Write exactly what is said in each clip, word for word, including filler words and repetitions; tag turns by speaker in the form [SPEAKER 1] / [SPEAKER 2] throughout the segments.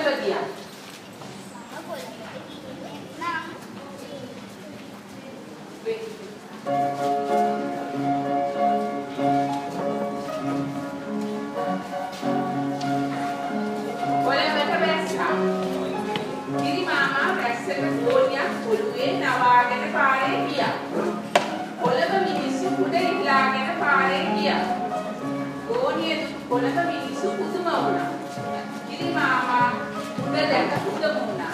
[SPEAKER 1] කොළඹ ගියා. කොළඹ මිනිස්සු පුදුම වුණා. කිරි මාමා උඩ දැක පුදුම වුණා.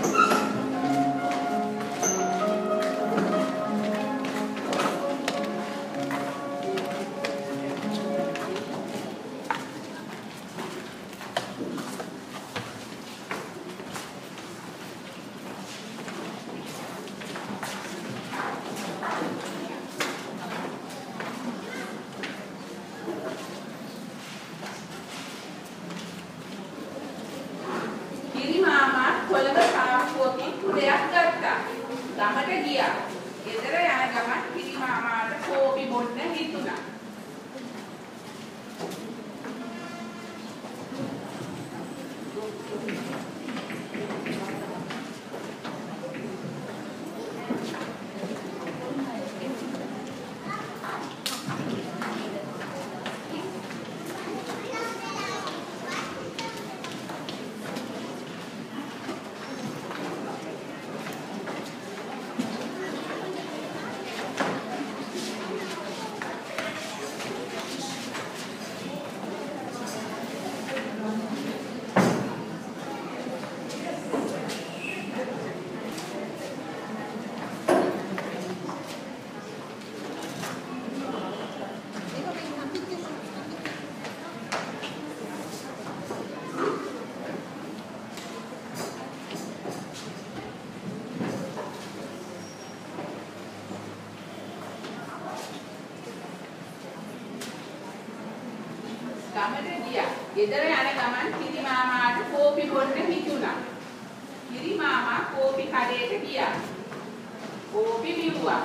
[SPEAKER 1] ගෙදර යන ගමන් කිරි මාමාට කෝපි බොන්න හිතුණා. කිරි මාමා කෝපි කඩේට ගියා. කෝපි බිව්වා.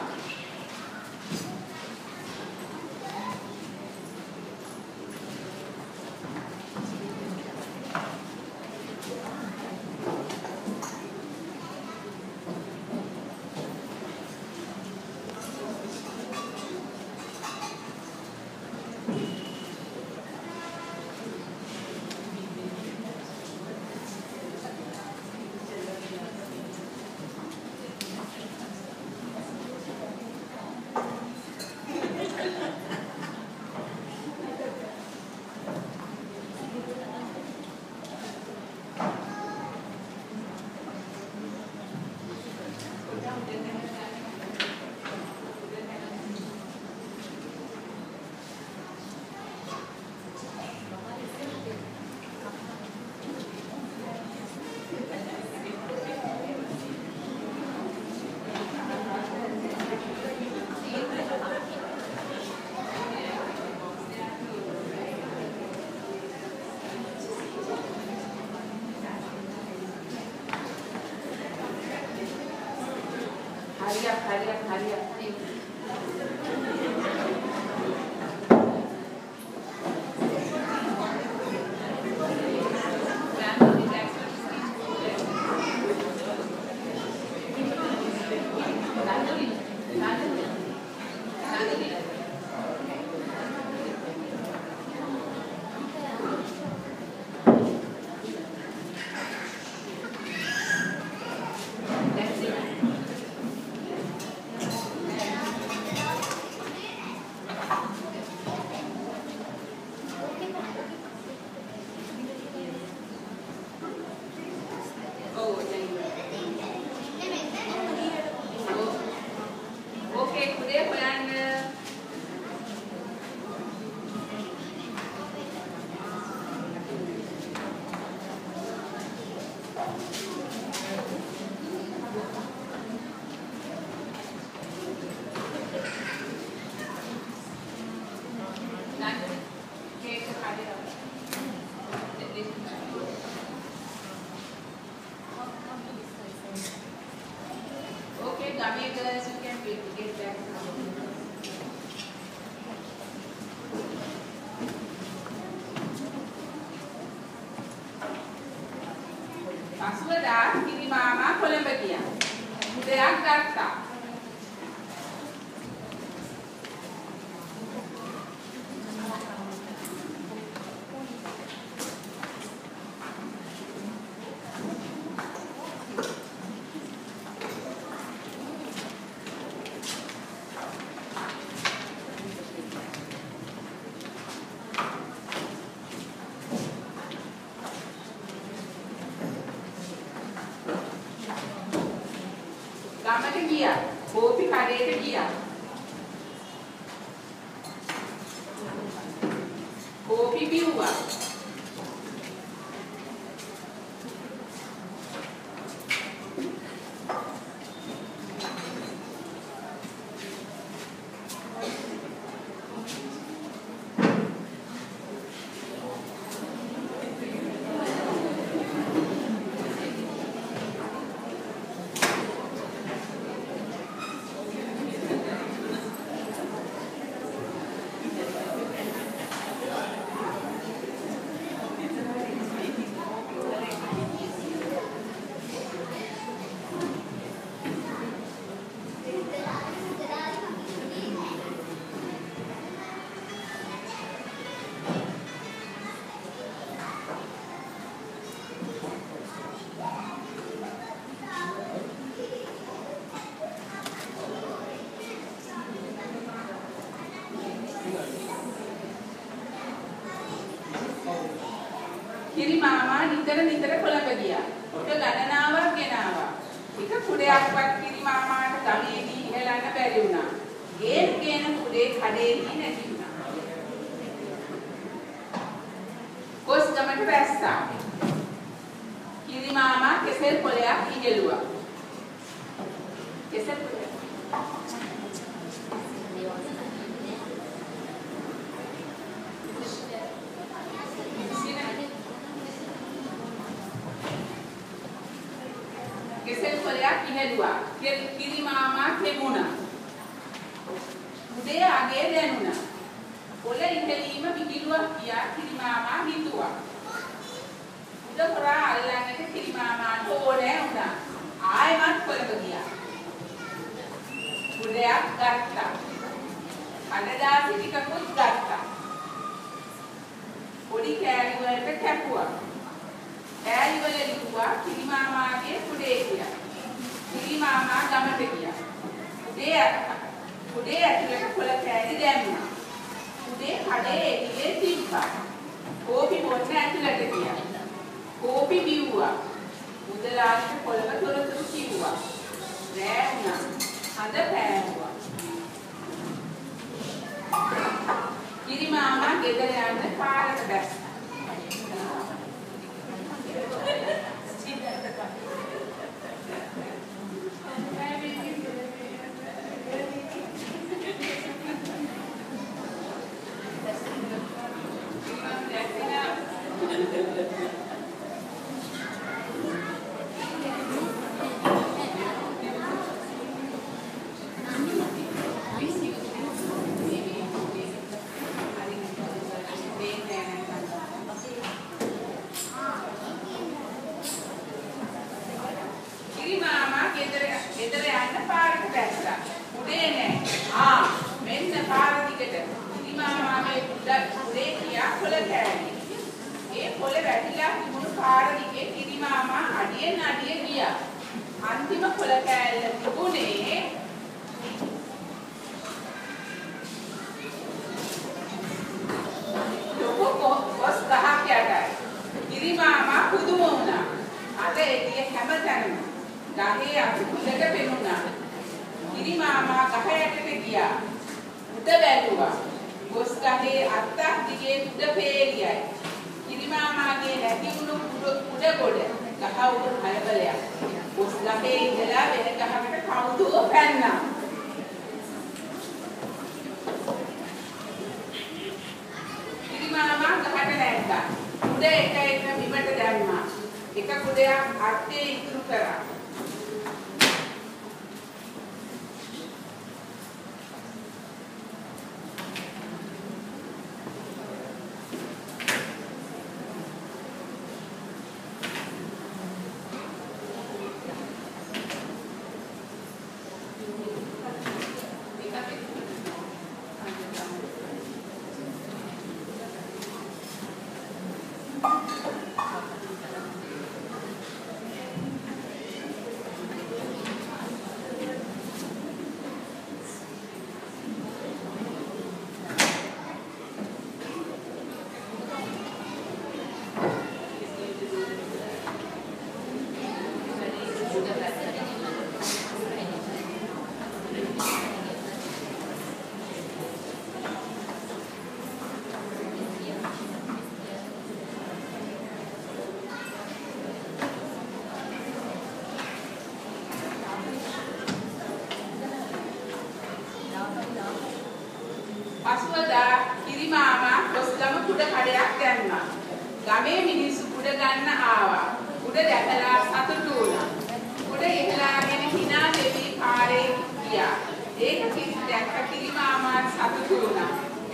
[SPEAKER 1] Hurry up, hurry up, hurry up. පසුවදා කිරි මාමා කොළඹ ගියා. උදයක් ගත්තා. ගමට ගියා. කෝපි කඩේට ගියා. කෝපි බිව්වා. කිරි මාමා නිතර නිතර කොළඹ ගියා. උඩ ගණනාවක් ගෙනාවා. එක කුඩයක්වත් කිරි මාමාට ගමේදී හෙලන්න බැරි වුණා. ගේන ගේන කුඩේ කඩේදී නැති වුණා. කොස් ගමට වැස්සා. කිරි මාමා කෙසෙල් පොලයක් ඉගෙලුවා. කෙසෙල් පොලයක් කෙසෙල් පොලයක් ඉහෙළුවා. කිරි මාමා කෙමුණා. උදේ අගේ දැනුණා. පොල ඉහෙලීම විහිළුවක් කියා කිරි මාමා හිතුවා. උඩ හොරා අල්ලන්නට කිරි මාමාට ඕනෑ වුණා. ආයෙමත් කොළඹ ගියා. උඩයක් ගත්තා. කඩදාසි ටිකකුත් ගත්තා. පොඩි කෑලි වලට කැපුවා. කෑලි වල ලිව්වා කිරි මාමාගේ කුඩේ කියලා. කිරි මාමා ගමට ගියා. උදේ උදේ ඇතුලට කොළ කෑලි දැම්මා. උදේ කඩේ එළියේ තිබ්බා. කෝපි බොන්න ඇතුලට ගියා. කෝපි බිව්වා. මුදලාට කොළඹ තොරතුරු කිව්වා. රෑ වුණා. හඳ පෑවුවා. කිරි මාමා ගෙදර යන්න පාරට බැස්සා. පසුවදා කිරිමාමා කොස්ගම කුඩ කඩයක් දැම්මා. ගමේ මිනිස්සු කුඩ ගන්න ආවා. කුඩ දැකලා සතුටු වුණා. කුඩ ඉහලාගෙන hina දෙවි පාරේ ගියා. ඒක කිසි දැක්ක කිරිමාමා සතුටු වුණා.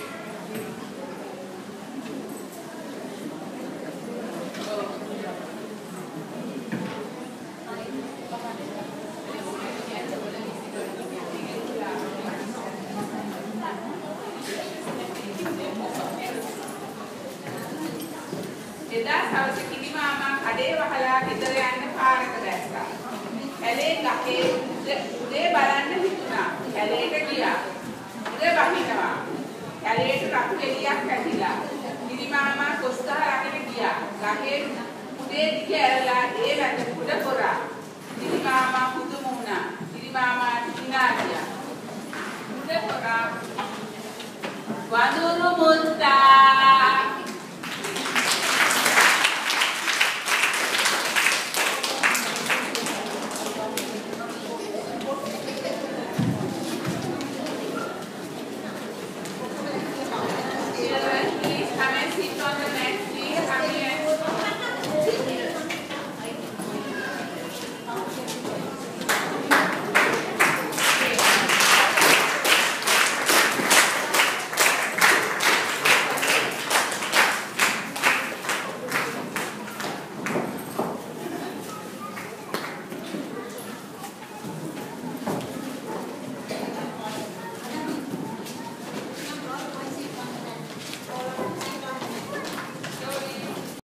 [SPEAKER 1] එදා සවස කිරිමාමා කඩේ වහලා ගෙදර යන්න පාරක දැස්සා. කැලේ ගහේ උදේ බලන්න හිතුණා. කැලේට ගියා. උදේ වහිනවා. කැලේට රතු එළියක් ඇතිලා. කිරිමාමා කොස් ගහ රැගෙන ගියා. ගහේ උදේ දිග ඇරලා ඒ වැට කුඩ කොරා. කිරිමාමා පුදුම වුණා. කිරිමාමාට hina ගියා. කුඩ කොරා වඳුරු මුත්තා